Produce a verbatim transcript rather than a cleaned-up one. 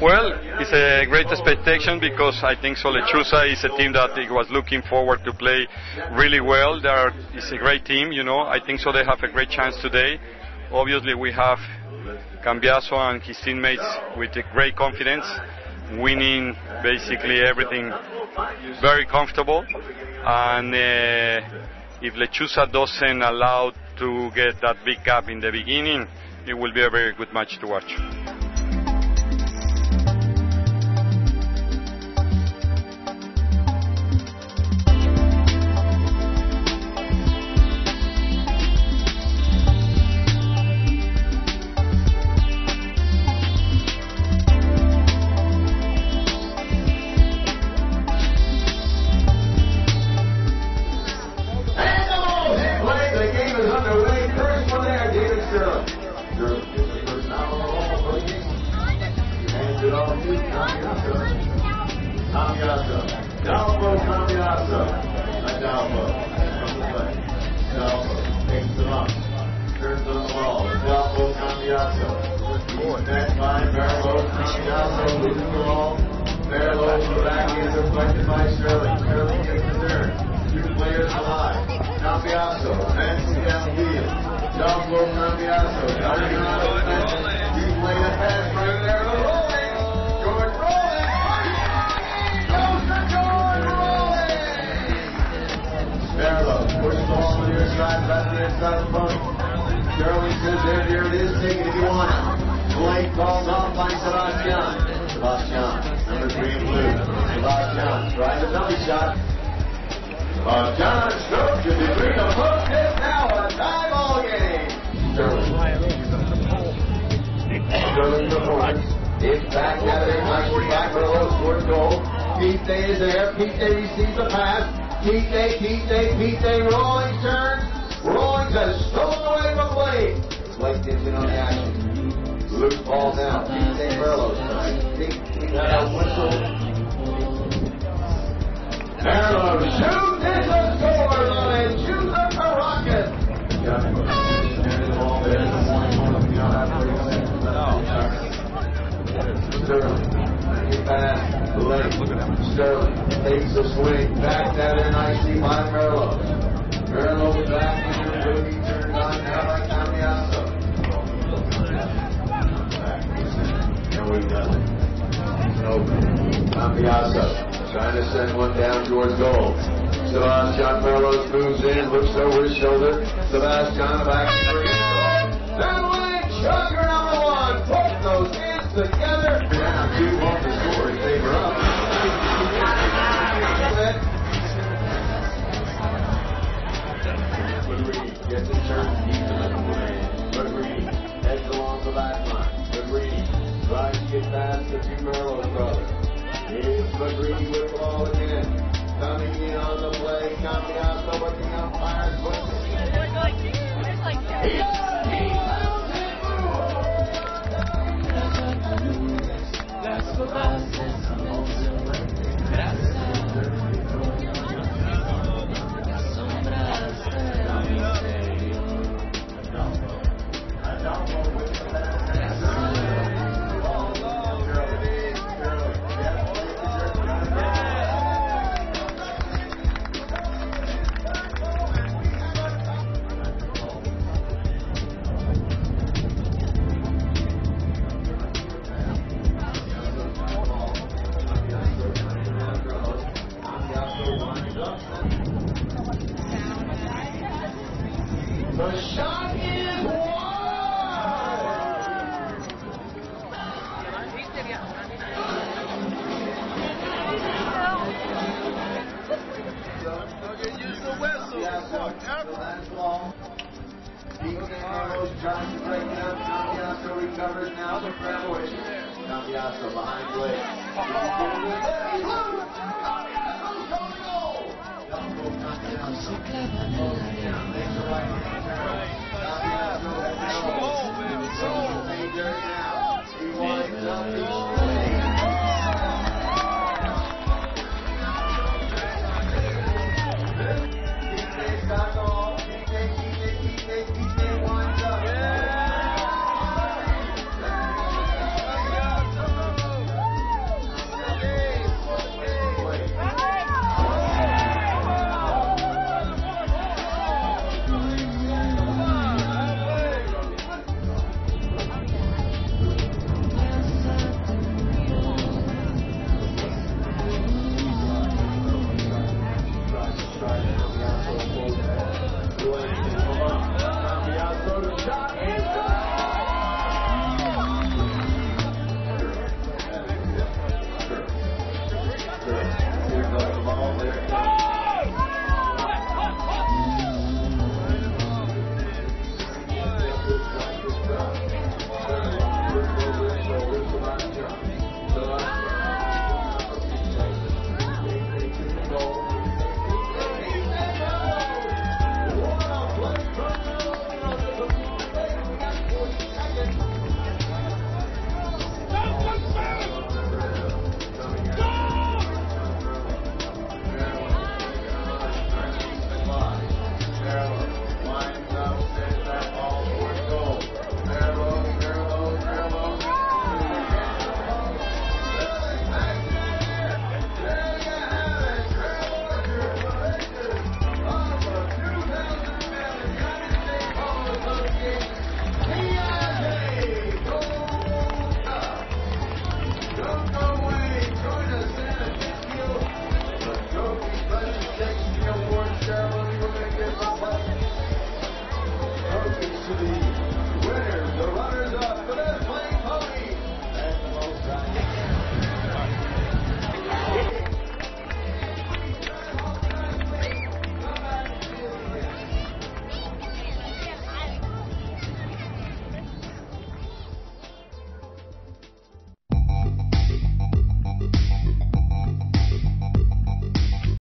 Well, it's a great expectation because I think so Lechuza is a team that it was looking forward to play really well. They are, it's a great team, you know. I think so they have a great chance today. Obviously we have Cambiaso and his teammates with a great confidence, winning basically everything very comfortable. And uh, if Lechuza doesn't allow to get that big gap in the beginning, it will be a very good match to watch. Adolfo Cambiaso. Adolfo. Adolfo takes them up. Turns on the ball. Adolfo Cambiaso. He's met by Merlos. Cambiaso loses the ball. Merlos the back is reflected by Stirling. Stirling gets the turn. Two players alive. Cambiaso advancing downfield. Adolfo Cambiaso. Darting out of the fence. He played a pass right there. Rolling. George rolling. Merlos pushes the ball to the near side, back to the inside of the post. Stirling says, there, there it is, take it if you want it. Blake called off by Sebastian. Sebastian, number three in blue. Sebastian tries a dummy shot. Sebastian strokes it between the post. It's now a tie ball game. Stirling. Stirling the points. It's back at it. Nicely back for Merlos towards goal. Pete is there. Pete receives the pass. Pete, Pete, Pete, rolling turns, rolling to stolen away from Blake. Blake gets in on the action. Loose ball down. Pete Merlos. Pete, Pete got a whistle. Merlos shoots, it's a score on Lechuza Caracas. Got it. There's the ball there. Stirling. Pass, Blake, Stirling takes a swing, back at it nicely by Merlos. Merlos back in the rookie, turned on now by Cambiaso. And we got it. It's open. Cambiaso trying to send one down towards goal. Sebastian Merlos moves in, looks over his shoulder. Sebastian back to the then winning chukker number one. Put those hands together. Now two off the score in favor of. Madrid gets it turned deep to the play. Madrid heads along the back line. Madrid tries to get past the two Merlos brothers. It's Madrid with the ball again. Coming in on the play. Cambiaso with the umpire's foot. The shot is wide! Okay, use the whistle. Yeah, so the last ball. Merlos tries to break it up. Cambiaso recovers now. The French. Cambiaso behind Blake. He wanted